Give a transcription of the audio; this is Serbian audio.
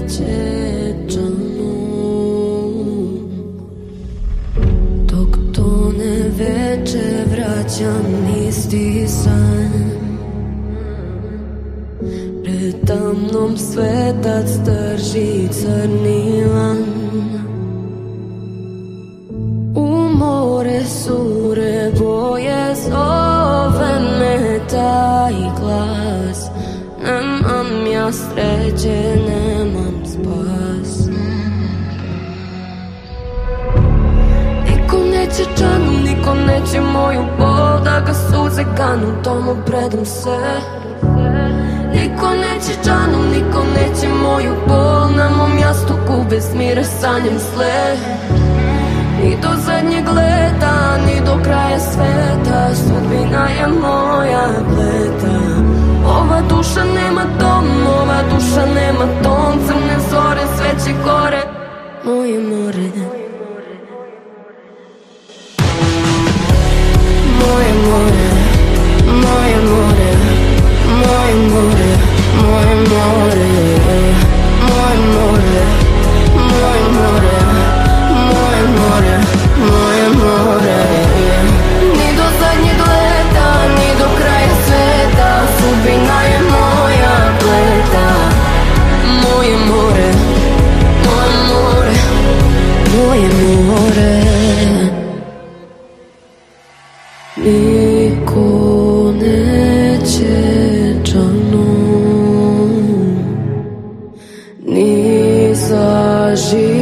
Dok tone veče vraćam isti san. Tamnom svetac drži crni lan. U more sure boje zove me taj glas. Nemam ja sreće, nemam spas. Niko neće džanu, niko neće moju bol, da ga suze ganu, tomu predam se. Niko neće džanu, niko neće moju bol, na mom jastuku bez mira sanjam sle. Ni do zadnjeg leta, ni do kraja sveta, sudbina je moja pleta. Ova duša nema dom, ova duša nema ton, crne zore, sveće gore, moje more. Moje more, moje more, moje more, moje more, moje more, moje more, moje more, moje more. Ni do zadnjeg leta, ni do kraja sveta, sudbina je moja pleta. Moje more, moje more, moje more. Niko neće džanu, ni za život.